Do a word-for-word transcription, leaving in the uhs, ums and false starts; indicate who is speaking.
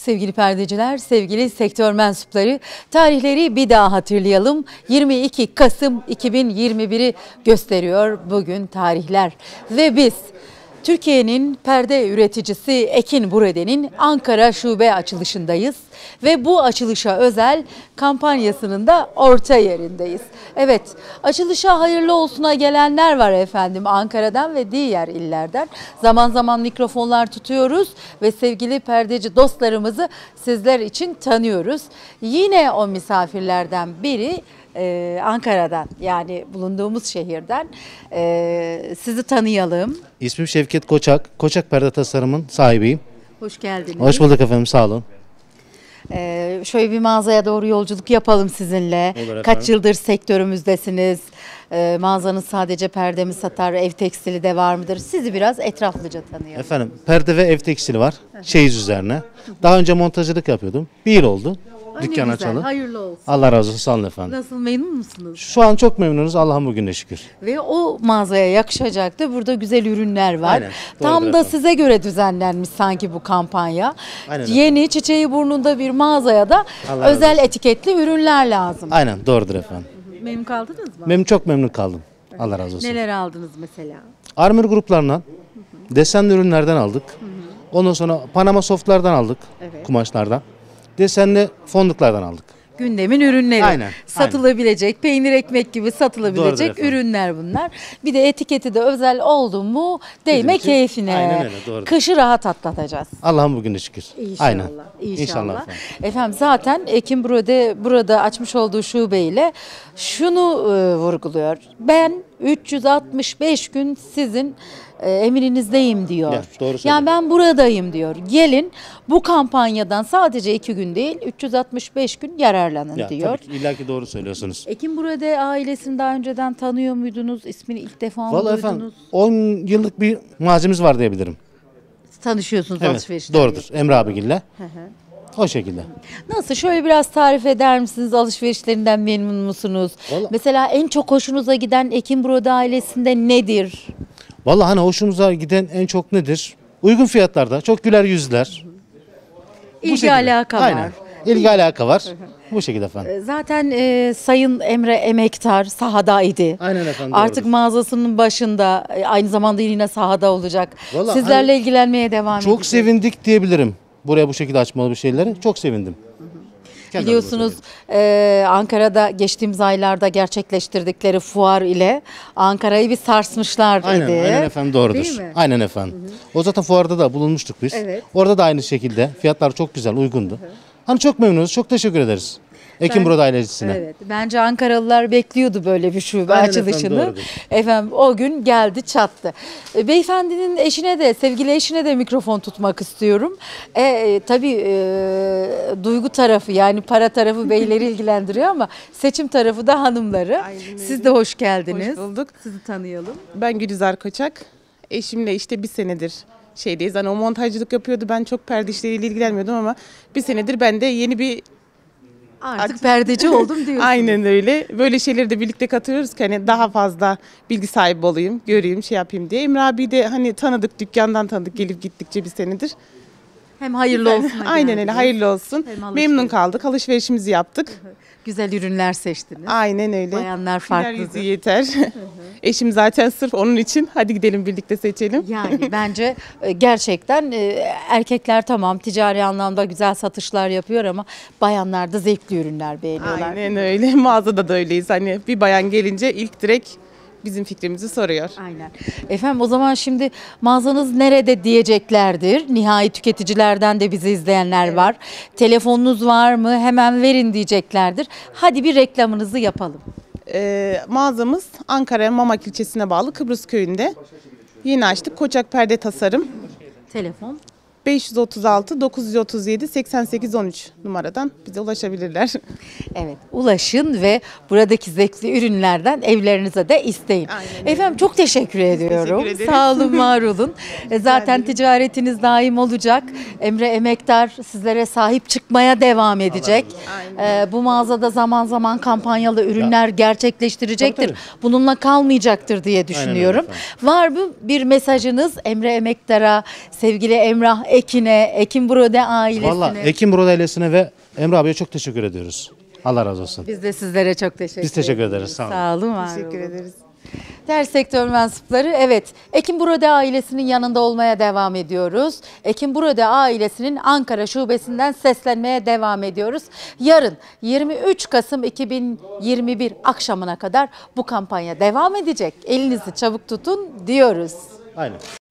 Speaker 1: Sevgili perdeciler, sevgili sektör mensupları, tarihleri bir daha hatırlayalım. yirmi iki Kasım iki bin yirmi bir'i gösteriyor bugün tarihler. Ve biz Türkiye'nin perde üreticisi Ekin Burade'nin Ankara şube açılışındayız. Ve bu açılışa özel kampanyasının da orta yerindeyiz. Evet, açılışa hayırlı olsuna gelenler var efendim Ankara'dan ve diğer illerden. Zaman zaman mikrofonlar tutuyoruz ve sevgili perdeci dostlarımızı sizler için tanıyoruz. Yine o misafirlerden biri Ee, Ankara'dan, yani bulunduğumuz şehirden. Ee, sizi tanıyalım.
Speaker 2: İsmim Şevket Koçak. Koçak Perde Tasarım'ın sahibiyim.
Speaker 1: Hoş geldiniz.
Speaker 2: Hoş bulduk efendim, sağ olun.
Speaker 1: Ee, şöyle bir mağazaya doğru yolculuk yapalım sizinle. Kaç yıldır sektörümüzdesiniz? Ee, mağazanız sadece perde mi satar, ev tekstili de var mıdır? Sizi biraz etraflıca tanıyalım.
Speaker 2: Efendim, perde ve ev tekstili var. Çeyiz üzerine. Daha önce montajcılık yapıyordum. Bir yıl oldu.
Speaker 1: Ay,
Speaker 2: Dükkan
Speaker 1: ne güzel,
Speaker 2: açalım.
Speaker 1: hayırlı olsun.
Speaker 2: Allah razı olsun, sağ olun efendim.
Speaker 1: Nasıl, memnun musunuz?
Speaker 2: Şu an çok memnunuz, Allah'ın bugüne şükür.
Speaker 1: Ve o mağazaya yakışacak da burada güzel ürünler var.
Speaker 2: Aynen,
Speaker 1: Tam
Speaker 2: doğrudur
Speaker 1: da
Speaker 2: efendim.
Speaker 1: size göre düzenlenmiş sanki bu kampanya.
Speaker 2: Aynen
Speaker 1: Yeni çiçeği burnunda bir mağazaya da
Speaker 2: Allah razı
Speaker 1: özel
Speaker 2: olsun.
Speaker 1: etiketli ürünler lazım.
Speaker 2: Aynen, doğrudur efendim.
Speaker 1: Memnun kaldınız mı?
Speaker 2: Memnun, çok memnun kaldım. Allah razı olsun.
Speaker 1: Neler aldınız mesela?
Speaker 2: Armor gruplarından, desenli ürünlerden aldık. Ondan sonra Panama softlardan aldık,
Speaker 1: Evet.
Speaker 2: kumaşlardan. Desenli fonduklardan aldık.
Speaker 1: Gündemin ürünleri.
Speaker 2: Aynen,
Speaker 1: Satılabilecek, peynir ekmek gibi
Speaker 2: Doğrudur
Speaker 1: satılabilecek
Speaker 2: efendim.
Speaker 1: ürünler bunlar. Bir de etiketi de özel oldu mu değme
Speaker 2: için
Speaker 1: keyfine.
Speaker 2: aynen öyle, doğrudur.
Speaker 1: Kışı rahat atlatacağız.
Speaker 2: Allah'ın bugüne şükür.
Speaker 1: İnşallah.
Speaker 2: Aynen.
Speaker 1: İnşallah.
Speaker 2: efendim.
Speaker 1: Efendim zaten Ekin Burada burada açmış olduğu şubeyle şunu e, vurguluyor. Ben üç yüz altmış beş gün sizin e, emrinizdeyim diyor.
Speaker 2: Ya, doğru
Speaker 1: yani
Speaker 2: söylüyor.
Speaker 1: ben buradayım diyor. Gelin bu kampanyadan sadece iki gün değil üç yüz altmış beş gün yararlanın
Speaker 2: Ya,
Speaker 1: diyor.
Speaker 2: tabii ki illaki doğru söylüyorsunuz.
Speaker 1: Ekin Burada ailesini daha önceden tanıyor muydunuz? İsmini ilk defa mı
Speaker 2: Vallahi
Speaker 1: duydunuz?
Speaker 2: efendim on yıllık bir mazimiz var diyebilirim.
Speaker 1: Tanışıyorsunuz
Speaker 2: Evet,
Speaker 1: alışverişten.
Speaker 2: doğrudur. Emre abigille. O şekilde.
Speaker 1: Nasıl? Şöyle biraz tarif eder misiniz? Alışverişlerinden memnun musunuz?
Speaker 2: Vallahi-
Speaker 1: Mesela en çok hoşunuza giden Ekin Burada ailesinde nedir?
Speaker 2: Vallahi hani hoşumuza giden en çok nedir? Uygun fiyatlarda, çok güler yüzler. Bu
Speaker 1: İlgi
Speaker 2: şekilde.
Speaker 1: alaka
Speaker 2: Aynen.
Speaker 1: var.
Speaker 2: İlgi alaka var. Bu şekilde efendim.
Speaker 1: Zaten e, Sayın Emre Emektar sahadaydı.
Speaker 2: Aynen efendim,
Speaker 1: Artık
Speaker 2: doğrudur.
Speaker 1: mağazasının başında, e, aynı zamanda yine sahada olacak.
Speaker 2: Vallahi
Speaker 1: Sizlerle
Speaker 2: hani
Speaker 1: ilgilenmeye devam edecek.
Speaker 2: Çok sevindik diyebilirim. Buraya bu şekilde açmalı bir şeyleri. Çok sevindim. Kendi
Speaker 1: Biliyorsunuz
Speaker 2: adıma
Speaker 1: e, Ankara'da geçtiğimiz aylarda gerçekleştirdikleri fuar ile Ankara'yı bir sarsmışlardı.
Speaker 2: Aynen, aynen efendim, doğrudur.
Speaker 1: Değil mi?
Speaker 2: Aynen efendim. O zaten fuarda da bulunmuştuk biz.
Speaker 1: Evet.
Speaker 2: Orada da aynı şekilde fiyatlar çok güzel, uygundu. Hani çok memnunuz, çok teşekkür ederiz. Ekin
Speaker 1: Ben-
Speaker 2: Burada ailesine.
Speaker 1: Evet, bence Ankaralılar bekliyordu böyle bir şube
Speaker 2: Aynen
Speaker 1: açılışını.
Speaker 2: efendim, doğrudur.
Speaker 1: Efendim o gün geldi çattı. E, beyefendinin eşine de, sevgili eşine de mikrofon tutmak istiyorum. E, e, tabii e, duygu tarafı, yani para tarafı beyleri ilgilendiriyor ama seçim tarafı da hanımları.
Speaker 3: Aynen öyle.
Speaker 1: Siz de hoş geldiniz.
Speaker 3: Hoş bulduk.
Speaker 1: Sizi tanıyalım.
Speaker 3: Ben Gülizar Koçak. Eşimle işte bir senedir şeydeyiz. Hani o montajcılık yapıyordu. Ben çok perde işleriyle ilgilenmiyordum ama bir senedir ben de yeni bir...
Speaker 1: Artık,
Speaker 3: Artık-
Speaker 1: perdeci oldum diyorsunuz.
Speaker 3: Aynen öyle. Böyle şeyleri de birlikte katıyoruz ki hani daha fazla bilgi sahibi olayım, göreyim, şey yapayım diye. Emre abi de hani tanıdık, dükkandan tanıdık gelip gittikçe bir senedir.
Speaker 1: Hem hayırlı olsun.
Speaker 3: Aynen öyle, hayırlı olsun.
Speaker 1: Hem alışveriş.
Speaker 3: Memnun kaldık, alışverişimizi yaptık.
Speaker 1: Güzel ürünler seçtiniz.
Speaker 3: Aynen öyle.
Speaker 1: Bayanlar
Speaker 3: Güler
Speaker 1: farklıdır.
Speaker 3: yüzü yeter. Eşim zaten sırf onun için hadi gidelim birlikte seçelim.
Speaker 1: Yani bence e, gerçekten e, erkekler tamam ticari anlamda güzel satışlar yapıyor ama bayanlar da zevkli ürünler beğeniyorlar.
Speaker 3: Aynen öyle. Mağazada da öyleyiz. Hani bir bayan gelince ilk direkt bizim fikrimizi soruyor.
Speaker 1: Aynen. Efendim o zaman şimdi mağazanız nerede diyeceklerdir. Nihai tüketicilerden de bizi izleyenler var. Telefonunuz var mı? Hemen verin diyeceklerdir. Hadi bir reklamınızı yapalım.
Speaker 3: Ee, mağazamız Ankara Mamak ilçesine bağlı Kıbrıs köyünde. Yeni açtık. Koçak Perde Tasarım.
Speaker 1: Telefon.
Speaker 3: beş yüz otuz altı dokuz yüz otuz yedi seksen sekiz on üç numaradan bize ulaşabilirler.
Speaker 1: Evet, ulaşın ve buradaki zevkli ürünlerden evlerinize de isteyin.
Speaker 3: Aynen öyle.
Speaker 1: Efendim çok teşekkür ediyorum.
Speaker 3: teşekkür ederiz.
Speaker 1: Sağ olun, var olun. E, Zaten ticaretiniz daim olacak. Emre Emektar sizlere sahip çıkmaya devam edecek. E, bu mağazada zaman zaman kampanyalı ürünler gerçekleştirecektir.
Speaker 2: Tabii, tabii.
Speaker 1: Bununla kalmayacaktır diye düşünüyorum.
Speaker 2: efendim.
Speaker 1: Var mı bir mesajınız Emre Emektar'a, sevgili Emrah Ekin'e, Ekin Brode ailesine.
Speaker 2: Valla Ekim Brod ailesine ve Emre abiye çok teşekkür ediyoruz. Allah razı olsun.
Speaker 1: Biz de sizlere çok teşekkür
Speaker 2: Biz teşekkür
Speaker 1: ediyoruz.
Speaker 2: ederiz, sağ olun.
Speaker 1: Sağ olun, var
Speaker 3: Teşekkür
Speaker 1: olun.
Speaker 3: ederiz.
Speaker 1: Değerli sektör mensupları, evet, Ekim Brode ailesinin yanında olmaya devam ediyoruz. Ekim Brode ailesinin Ankara şubesinden seslenmeye devam ediyoruz. Yarın yirmi üç Kasım iki bin yirmi bir akşamına kadar bu kampanya devam edecek. Elinizi çabuk tutun diyoruz.
Speaker 2: Aynen.